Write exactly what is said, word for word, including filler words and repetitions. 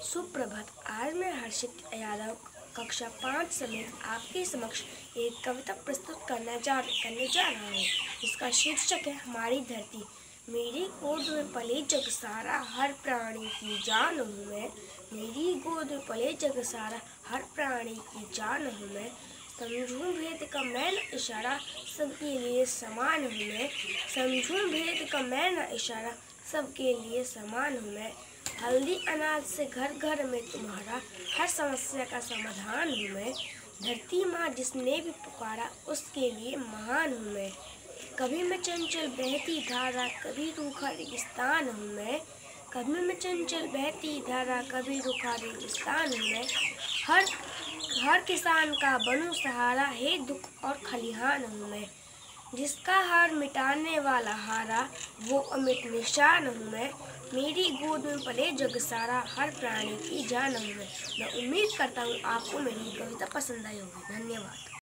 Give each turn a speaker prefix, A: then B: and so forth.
A: सुप्रभात। आज मैं हर्षित यादव कक्षा पाँच समेत आपके समक्ष एक कविता प्रस्तुत करना जा करने जा रहा हूँ। इसका शीर्षक है हमारी धरती। मेरी गोद में पले जग सारा, हर प्राणी की जान हूँ मैं। मेरी गोद में पले जग सारा, हर प्राणी की जान हूँ मैं। समझूं भेद का मैं न इशारा, सबके लिए समान हूँ मैं। समझूं भेद का मैं न इशारा, सबके लिए समान हूँ मैं। हल्दी अनाज से घर घर में तुम्हारा, हर समस्या का समाधान हूँ मैं। धरती माँ जिसने भी पुकारा, उसके लिए महान हूँ मैं। कभी मैं चंचल बहती धारा, कभी रूखा रेगिस्तान हूँ मैं। कभी मैं चंचल बहती धारा, कभी रूखा रेगिस्तान हूँ मैं। हर हर किसान का बनूं सहारा, हे दुख और खलिहान हूँ मैं। जिसका हार मिटाने वाला हारा, वो अमिट निशान हूँ मैं। मेरी गोद में पले जग सारा, हर प्राणी की जान हूँ मैं। मैं उम्मीद करता हूँ आपको मेरी कविता पसंद आई होगी। धन्यवाद।